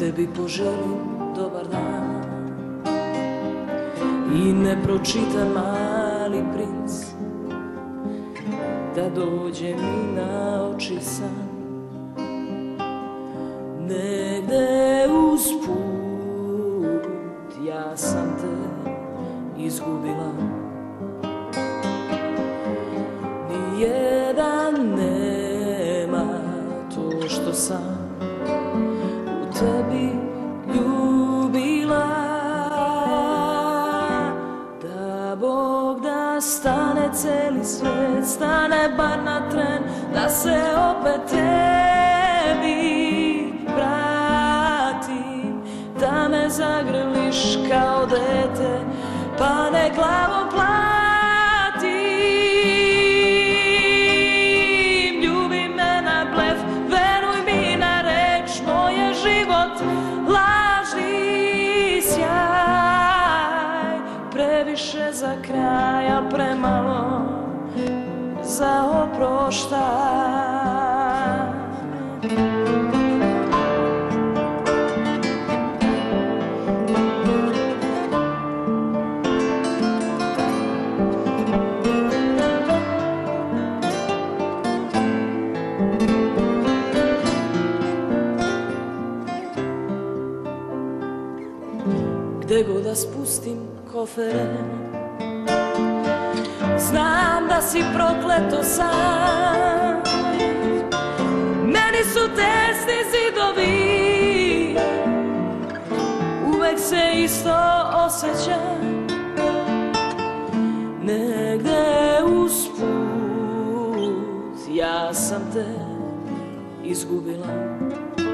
tebi poželim dobar dan i ne pročitam Mali princ, da dođe mi na oči san. Negde usput ja sam te izgubila, nijedan nema to što sam u tebi ljubila. Da Bog da stane celi svet, stane bar na tren, da se opet tebi vratim, da me zagrliš kao dete, pa ne glavom platim. Ljubi me na blef, veruj mi na reč, moj je život lažni sjaj. Previše za kraj, a premalo za oproštaj. Gde god da spustim kofere, znam da si prokleto sam. Meni su tesni zidovi, uvek se isto osjećam. Negde usput ja sam te izgubila,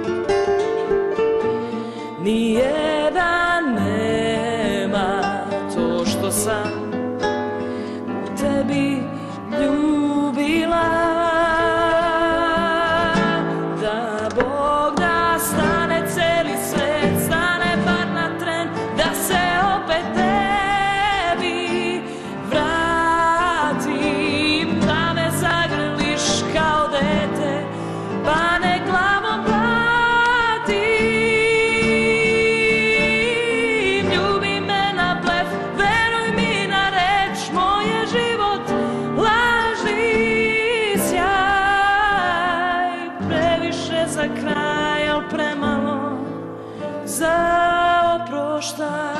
nijedan nema to što sam u tebi ljubila. Da Bog da stane celi svet, stane bar na tren, da se opet tebi vratim, da me zagrliš kao dete, pa ne glavom platim. Ljubi me na blef, veruj mi na reč, moj je život lažni sjaj. Previše za kraj, al premalo za oproštaj.